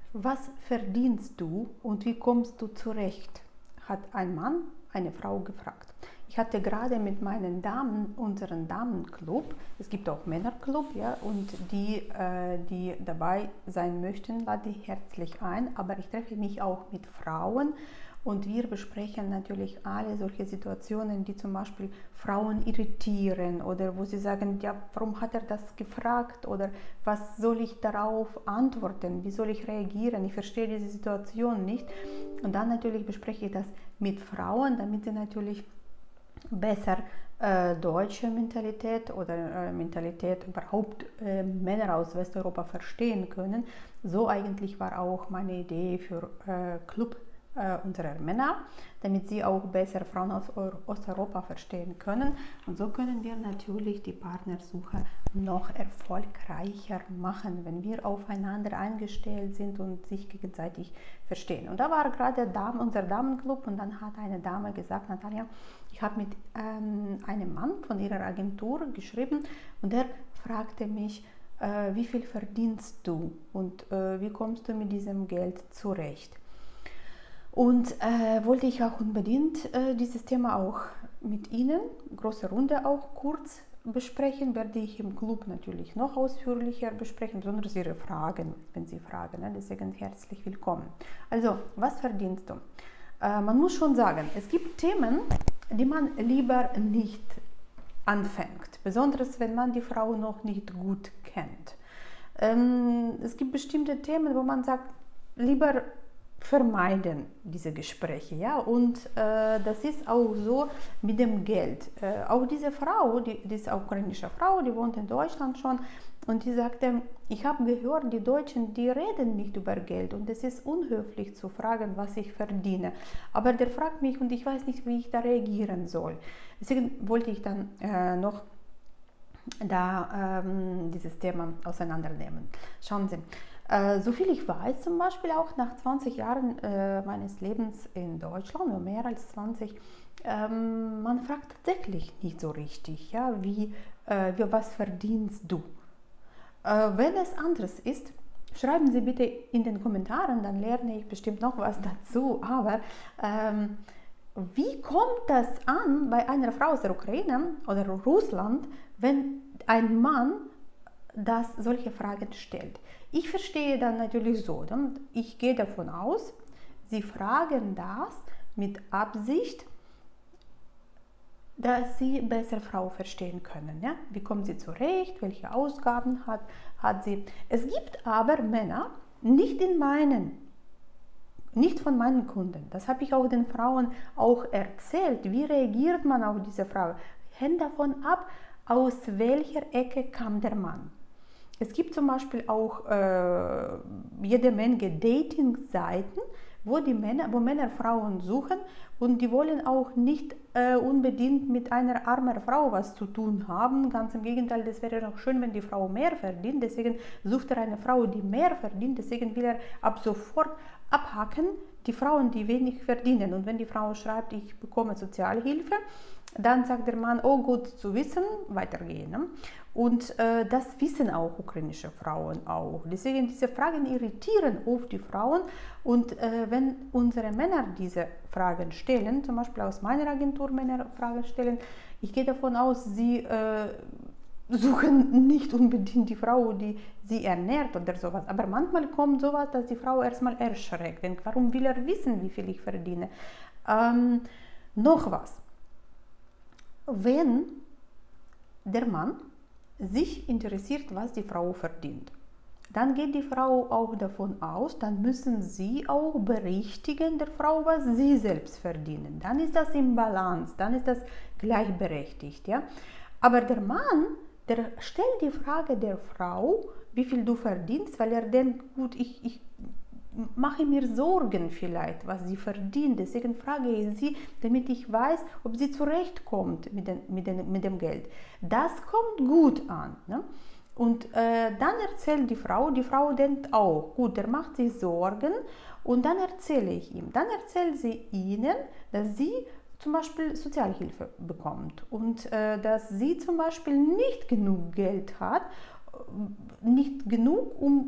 Was verdienst du und wie kommst du zurecht? Hat ein Mann eine Frau gefragt. Ich hatte gerade mit meinen Damen unseren Damenclub, es gibt auch Männerclub, ja, und die dabei sein möchten, lade ich herzlich ein, aber ich treffe mich auch mit Frauen und wir besprechen natürlich alle solche Situationen, die zum Beispiel Frauen irritieren oder wo sie sagen, ja, warum hat er das gefragt oder was soll ich darauf antworten, wie soll ich reagieren, ich verstehe diese Situation nicht. Und dann natürlich bespreche ich das mit Frauen, damit sie natürlich besser deutsche Mentalität oder Mentalität überhaupt Männer aus Westeuropa verstehen können. So eigentlich war auch meine Idee für Club unserer Männer, damit sie auch besser Frauen aus Osteuropa verstehen können. Und so können wir natürlich die Partnersuche noch erfolgreicher machen, wenn wir aufeinander eingestellt sind und sich gegenseitig verstehen. Und da war gerade unser Damenclub und dann hat eine Dame gesagt, Natalia, ich habe mit einem Mann von ihrer Agentur geschrieben und der fragte mich, wie viel verdienst du und wie kommst du mit diesem Geld zurecht? Und wollte ich auch unbedingt dieses Thema auch mit Ihnen, große Runde auch kurz besprechen, werde ich im Club natürlich noch ausführlicher besprechen, besonders Ihre Fragen, wenn Sie fragen, ne? Deswegen herzlich willkommen. Also, was verdienst du? Man muss schon sagen, es gibt Themen, die man lieber nicht anfängt, besonders wenn man die Frau noch nicht gut kennt. Es gibt bestimmte Themen, wo man sagt, lieber vermeiden diese Gespräche, ja, und das ist auch so mit dem Geld. Auch diese Frau, die ist auch ukrainische Frau, die wohnt in Deutschland schon und die sagte, ich habe gehört, die Deutschen, die reden nicht über Geld und es ist unhöflich zu fragen, was ich verdiene. Aber der fragt mich und ich weiß nicht, wie ich da reagieren soll. Deswegen wollte ich dann noch dieses Thema auseinandernehmen. Schauen Sie. Soviel ich weiß, zum Beispiel auch nach 20 Jahren meines Lebens in Deutschland, oder mehr als 20, man fragt tatsächlich nicht so richtig, ja, was verdienst du? Wenn es anders ist, schreiben Sie bitte in den Kommentaren, dann lerne ich bestimmt noch was dazu, aber wie kommt das an bei einer Frau aus der Ukraine oder Russland, wenn ein Mann solche Fragen stellt? Ich verstehe dann natürlich so, ich gehe davon aus, Sie fragen das mit Absicht, dass Sie besser Frau verstehen können. Ja? Wie kommen Sie zurecht, welche Ausgaben hat sie? Es gibt aber Männer, nicht von meinen Kunden, das habe ich auch den Frauen auch erzählt, wie reagiert man auf diese Frage? Hängt davon ab, aus welcher Ecke kam der Mann. Es gibt zum Beispiel auch jede Menge Dating-Seiten, wo Männer Frauen suchen und die wollen auch nicht unbedingt mit einer armen Frau was zu tun haben. Ganz im Gegenteil, das wäre noch schön, wenn die Frau mehr verdient. Deswegen sucht er eine Frau, die mehr verdient. Deswegen will er ab sofort abhaken, die Frauen, die wenig verdienen. Und wenn die Frau schreibt, ich bekomme Sozialhilfe, dann sagt der Mann, oh gut zu wissen, weitergehen. Ne? Und das wissen auch ukrainische Frauen auch. Deswegen diese Fragen irritieren oft die Frauen. Und wenn unsere Männer diese Fragen stellen, zum Beispiel aus meiner Agentur Männer Fragen stellen, ich gehe davon aus, sie suchen nicht unbedingt die Frau, die sie ernährt oder sowas. Aber manchmal kommt sowas, dass die Frau erstmal erschreckt. Denkt, warum will er wissen, wie viel ich verdiene? Noch was. Wenn der Mann sich interessiert, was die Frau verdient, dann geht die Frau auch davon aus, dann müssen sie auch berichtigen der Frau, was sie selbst verdienen. Dann ist das im Balance, dann ist das gleichberechtigt. Ja? Aber der Mann, der stellt die Frage der Frau, wie viel du verdienst, weil er denkt, gut, ich mache mir Sorgen vielleicht, was sie verdient. Deswegen frage ich sie, damit ich weiß, ob sie zurechtkommt mit dem Geld. Das kommt gut an. Ne? Und dann erzählt die Frau denkt auch, gut, der macht sich Sorgen und dann erzähle ich ihm. Dann erzählt sie ihnen, dass sie zum Beispiel Sozialhilfe bekommt und dass sie zum Beispiel nicht genug Geld hat, nicht genug, um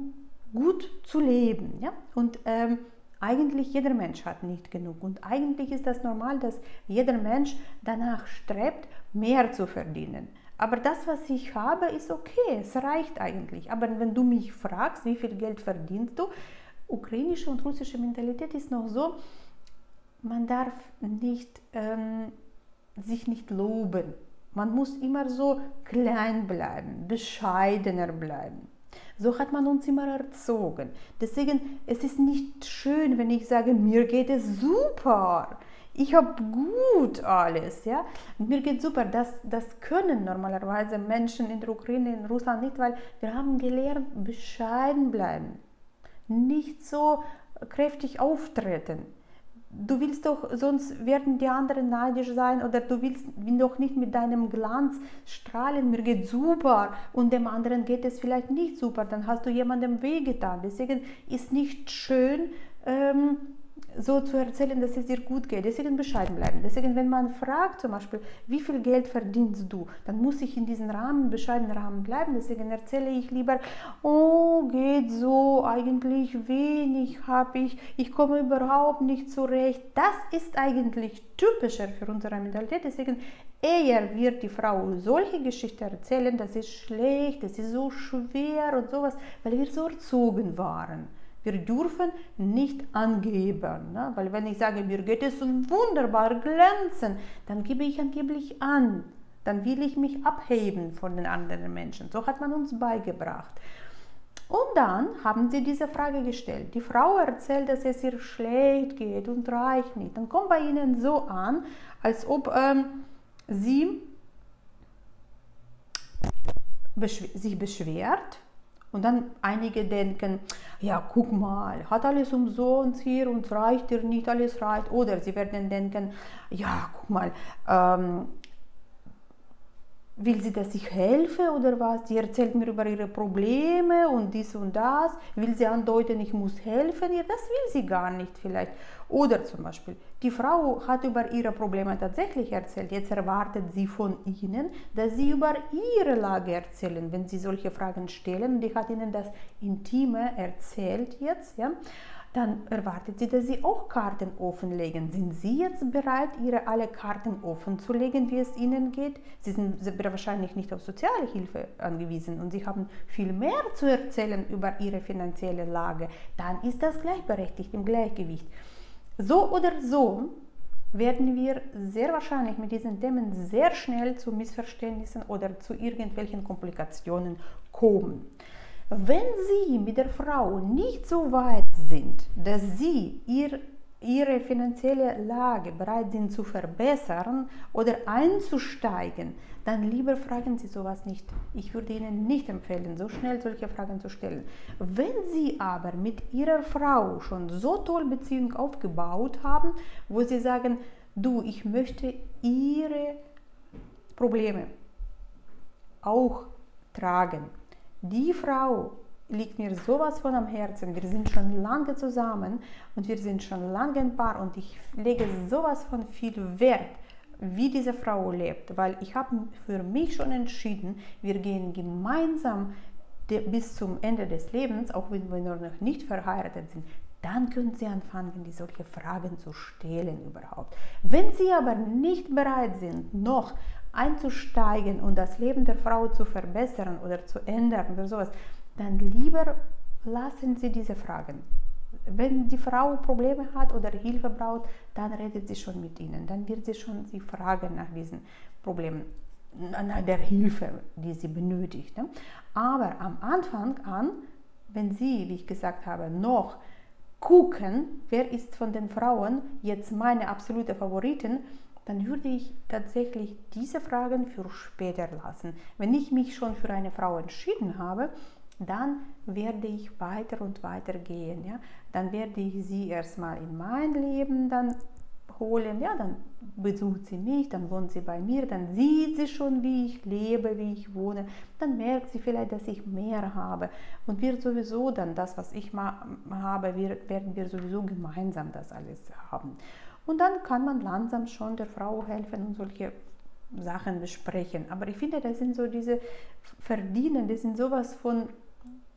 gut zu leben. Ja? Und eigentlich jeder Mensch hat nicht genug. Und eigentlich ist das normal, dass jeder Mensch danach strebt, mehr zu verdienen. Aber das, was ich habe, ist okay, es reicht eigentlich. Aber wenn du mich fragst, wie viel Geld verdienst du, ukrainische und russische Mentalität ist noch so, man darf nicht, sich nicht loben. Man muss immer so klein bleiben, bescheidener bleiben. So hat man uns immer erzogen. Deswegen, es ist nicht schön, wenn ich sage, mir geht es super. Ich habe gut alles, ja. Mir geht super. Das können normalerweise Menschen in der Ukraine, in Russland nicht, weil wir haben gelernt, bescheiden bleiben. Nicht so kräftig auftreten. Du willst doch, sonst werden die anderen neidisch sein oder du willst doch nicht mit deinem Glanz strahlen, mir geht super und dem anderen geht es vielleicht nicht super, dann hast du jemandem wehgetan. Deswegen ist nicht schön, so zu erzählen, dass es dir gut geht. Deswegen bescheiden bleiben. Deswegen, wenn man fragt zum Beispiel, wie viel Geld verdienst du, dann muss ich in diesem Rahmen, bescheidenen Rahmen bleiben. Deswegen erzähle ich lieber, oh, geht so, eigentlich wenig habe ich komme überhaupt nicht zurecht. Das ist eigentlich typischer für unsere Mentalität. Deswegen eher wird die Frau solche Geschichten erzählen, das ist schlecht, das ist so schwer und sowas, weil wir so erzogen waren. Wir dürfen nicht angeben, ne? Weil wenn ich sage, mir geht es wunderbar glänzen, dann gebe ich angeblich an. Dann will ich mich abheben von den anderen Menschen. So hat man uns beigebracht. Und dann haben sie diese Frage gestellt. Die Frau erzählt, dass es ihr schlecht geht und reicht nicht. Dann kommt bei ihnen so an, als ob sie sich beschwert. Und dann einige denken, ja, guck mal, hat alles umsonst hier und es reicht dir nicht, alles reicht. Oder sie werden denken, ja, guck mal, will sie, dass ich helfe oder was? Sie erzählt mir über ihre Probleme und dies und das. Will sie andeuten, ich muss helfen? Ja, das will sie gar nicht vielleicht. Oder zum Beispiel, die Frau hat über ihre Probleme tatsächlich erzählt. Jetzt erwartet sie von ihnen, dass sie über ihre Lage erzählen, wenn sie solche Fragen stellen. Und die hat ihnen das Intime erzählt jetzt, ja. Dann erwartet sie, dass sie auch Karten offenlegen. Sind Sie jetzt bereit, Ihre alle Karten offen zu legen, wie es Ihnen geht? Sie sind wahrscheinlich nicht auf soziale Hilfe angewiesen und Sie haben viel mehr zu erzählen über Ihre finanzielle Lage. Dann ist das gleichberechtigt, im Gleichgewicht. So oder so werden wir sehr wahrscheinlich mit diesen Themen sehr schnell zu Missverständnissen oder zu irgendwelchen Komplikationen kommen. Wenn Sie mit der Frau nicht so weit sind, dass Sie ihre finanzielle Lage bereit sind zu verbessern oder einzusteigen, dann lieber fragen Sie sowas nicht. Ich würde Ihnen nicht empfehlen, so schnell solche Fragen zu stellen. Wenn Sie aber mit Ihrer Frau schon so toll Beziehung aufgebaut haben, wo Sie sagen, du, ich möchte Ihre Probleme auch tragen. Die Frau liegt mir sowas von am Herzen. Wir sind schon lange zusammen und wir sind schon lange ein Paar und ich lege sowas von viel Wert, wie diese Frau lebt, weil ich habe für mich schon entschieden, wir gehen gemeinsam bis zum Ende des Lebens, auch wenn wir noch nicht verheiratet sind. Dann können Sie anfangen, die solche Fragen zu stellen überhaupt. Wenn Sie aber nicht bereit sind, noch einzusteigen und das Leben der Frau zu verbessern oder zu ändern oder sowas, dann lieber lassen Sie diese Fragen. Wenn die Frau Probleme hat oder Hilfe braucht, dann redet sie schon mit Ihnen. Dann wird sie schon Sie fragen nach diesen Problemen, nach der Hilfe, die sie benötigt. Aber am Anfang an, wenn Sie, wie ich gesagt habe, noch gucken, wer ist von den Frauen jetzt meine absolute Favoritin, dann würde ich tatsächlich diese Fragen für später lassen. Wenn ich mich schon für eine Frau entschieden habe, dann werde ich weiter und weiter gehen. Ja? Dann werde ich sie erstmal in mein Leben dann holen. Ja? Dann besucht sie mich, dann wohnt sie bei mir, dann sieht sie schon, wie ich lebe, wie ich wohne. Dann merkt sie vielleicht, dass ich mehr habe. Und wird sowieso dann das, was ich habe, werden wir sowieso gemeinsam das alles haben. Und dann kann man langsam schon der Frau helfen und solche Sachen besprechen. Aber ich finde, das sind so diese Verdienen, das sind sowas von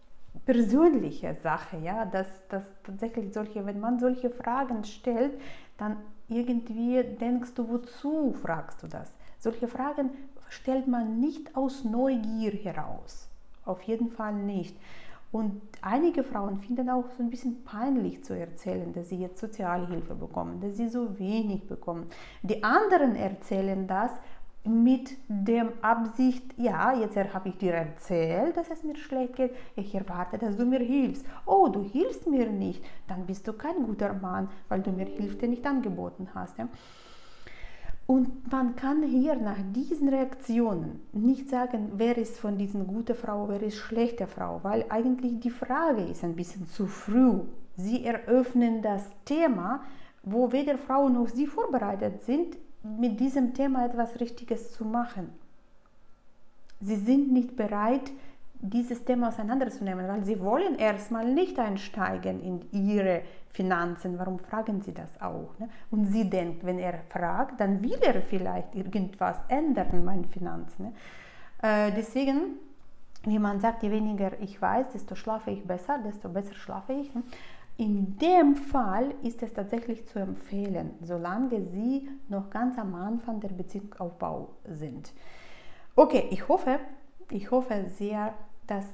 persönliche Sache, ja, dass tatsächlich wenn man solche Fragen stellt, dann irgendwie denkst du, wozu fragst du das? Solche Fragen stellt man nicht aus Neugier heraus, auf jeden Fall nicht. Und einige Frauen finden auch so ein bisschen peinlich zu erzählen, dass sie jetzt Sozialhilfe bekommen, dass sie so wenig bekommen. Die anderen erzählen das mit der Absicht, ja, jetzt habe ich dir erzählt, dass es mir schlecht geht, ich erwarte, dass du mir hilfst. Oh, du hilfst mir nicht, dann bist du kein guter Mann, weil du mir Hilfe nicht angeboten hast. Ja? Und man kann hier nach diesen Reaktionen nicht sagen, wer ist von diesen gute Frau, wer ist schlechte Frau, weil eigentlich die Frage ist ein bisschen zu früh. Sie eröffnen das Thema, wo weder Frau noch sie vorbereitet sind, mit diesem Thema etwas Richtiges zu machen. Sie sind nicht bereit, dieses Thema auseinanderzunehmen, weil sie wollen erstmal nicht einsteigen in ihre Finanzen. Warum fragen sie das auch? Ne? Und sie denkt, wenn er fragt, dann will er vielleicht irgendwas ändern in meinen Finanzen. Ne? Deswegen, wie man sagt, je weniger ich weiß, desto schlafe ich besser, desto besser schlafe ich. Ne? In dem Fall ist es tatsächlich zu empfehlen, solange Sie noch ganz am Anfang der Beziehungsaufbau sind. Okay, ich hoffe sehr, dass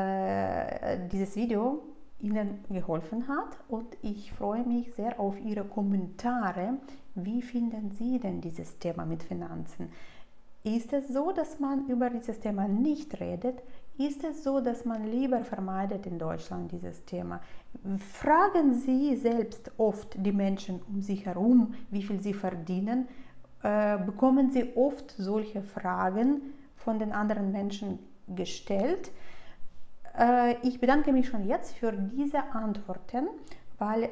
dieses Video Ihnen geholfen hat und ich freue mich sehr auf Ihre Kommentare. Wie finden Sie denn dieses Thema mit Finanzen? Ist es so, dass man über dieses Thema nicht redet? Ist es so, dass man lieber vermeidet in Deutschland dieses Thema? Fragen Sie selbst oft die Menschen um sich herum, wie viel sie verdienen? Bekommen Sie oft solche Fragen von den anderen Menschen gestellt? Ich bedanke mich schon jetzt für diese Antworten, weil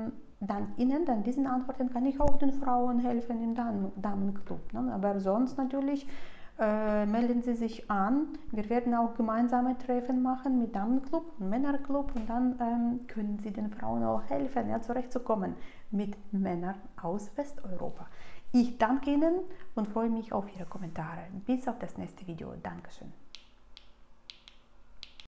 dank diesen Antworten kann ich auch den Frauen helfen im Damenclub. Ne? Aber sonst natürlich melden Sie sich an. Wir werden auch gemeinsame Treffen machen mit Damenclub und Männerclub und dann können Sie den Frauen auch helfen, ja, zurechtzukommen mit Männern aus Westeuropa. Ich danke Ihnen und freue mich auf Ihre Kommentare. Bis auf das nächste Video. Dankeschön.